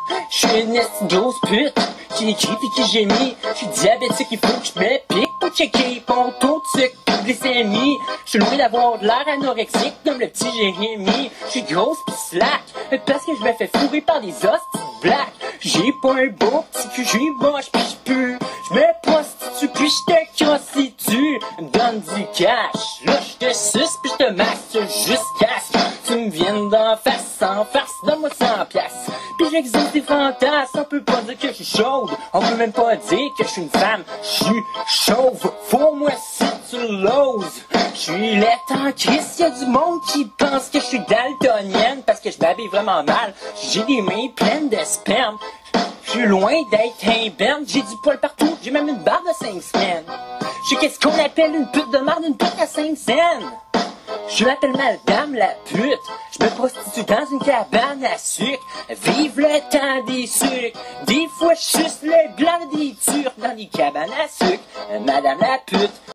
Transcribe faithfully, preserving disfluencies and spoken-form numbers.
J'suis une esti de grosse pute. J'ai écrit pis que j'ai mis. J'suis diabétique, il faut que je me pique pour checker mon taux de sucre pis de glycémie. J'suis loin d'avoir de l'air anorexique comme le petit Jérémy. J'suis grosse pis slack parce que je me fais fourrer par des hosties black. J'ai pas un beau petit cul, j'ai moche pis j'pue. J'me prostitue pis j'te constitue. Me donne du cash, là j'te suce pis j'te masse jusqu'à ce que tu me viennes d'en face, sans farce, donne-moi cent piastres. Pis j'existe des fantasmes, on peut pas dire que je suis chaude, on peut même pas dire que je suis une femme, je suis chauve, faut-moi si tu l'oses. Je suis laite en crise, y'a du monde qui pense que je suis daltonienne parce que je m'habille vraiment mal, j'ai des mains pleines de sperme. Je suis loin d'être un berne, j'ai du poil partout, j'ai même une barbe de cinq semaines. Je sais qu'est-ce qu'on appelle une pute de merde, une pute à cinq cents. Je l'appelle madame la pute, je me prostitue dans une cabane à sucre. Vive le temps des sucres, des fois je suce le blanc des turcs dans des cabanes à sucre. Madame la pute.